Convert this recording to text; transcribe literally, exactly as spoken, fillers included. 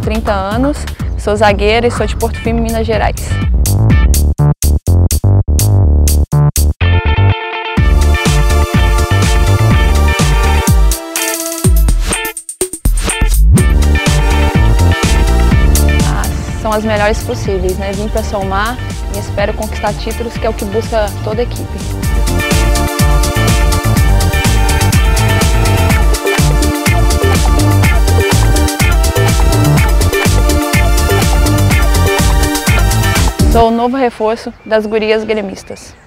trinta anos, sou zagueira e sou de Porto Firme, Minas Gerais. São as melhores possíveis, né? Vim para somar e espero conquistar títulos, que é o que busca toda a equipe. Sou o novo reforço das gurias gremistas.